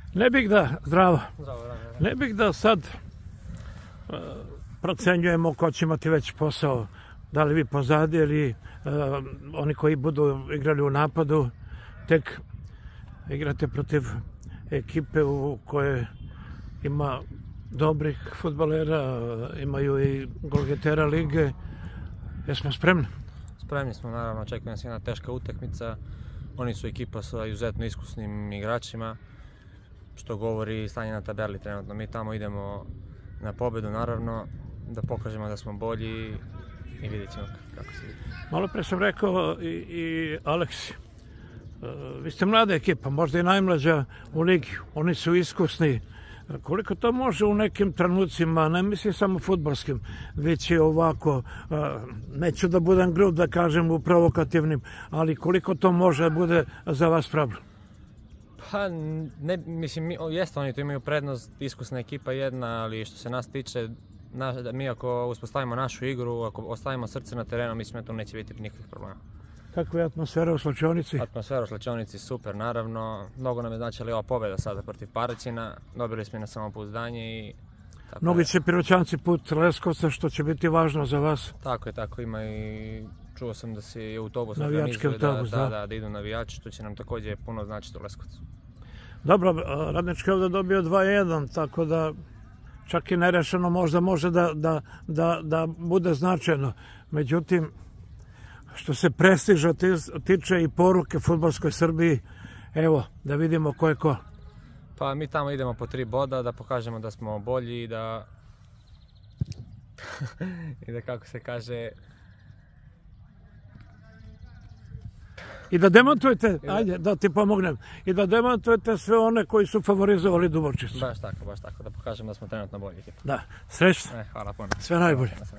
Ne bih da, zdravo, Zdravo, ne bih da sad procenjujemo ko će imati veći posao, da li vi pozadi ili oni koji budu igrali u napadu. Tek igrate protiv ekipe u kojoj ima dobrih fudbalera, imaju i golgetera lige. Jesmo spremni? Spremni smo, naravno, očekuje nas jedna teška utakmica. Oni su ekipa sa izuzetno iskusnim igračima, što govori stanje na tabeli trenutno. Mi tamo idemo na pobedu, naravno, da pokažemo da smo bolji i vidjet ćemo kako se vidi. Malo pre sam rekao i Aleksi, vi ste mlada ekipa, možda i najmlađa u ligi, oni su iskusni. Koliko to može u nekim trenucima, ne mislim samo fudbalskim, već i ovako, neću da budem grub da kažem u provokativnim, ali koliko to može da bude za vas problem? Pa, ne, mislim, jeste, oni tu imaju prednost, iskusna ekipa jedna, ali što se nas tiče, mi ako uspostavimo našu igru, ako ostavimo srce na terenu, mislim da tu neće biti nikakvih problema. Kakva je atmosfera u slačionici? Atmosfera u slačionici super, naravno. Mnogo nam je značila ova pobjeda sada protiv Paraćina. Dobili smo i na samopouzdanje i... Mnogi će Piroćanci put Leskovca, što će biti važno za vas. Tako je, tako ima i... Čuo sam da se i autobus navijački autobus, da idu navijači, što će nam također puno značiti u Leskovcu. Dobro, Radnički je ovdje dobio 2-1, tako da čak i nerešeno možda može da bude značajno. Međutim, što se prestiža tiče i poruke fudbalskoj Srbiji, evo, da vidimo ko je ko. Pa mi tamo idemo po 3 boda, da pokažemo da smo bolji i da... I da, kako se kaže... I da demantujete, ajde, da ti pomognem, i da demantujete sve one koji su favorizovali Dubovčicu. Baš tako, da pokažemo da smo trenutno bolji ekipa. Da, srećno. Hvala puno. Sve najbolje.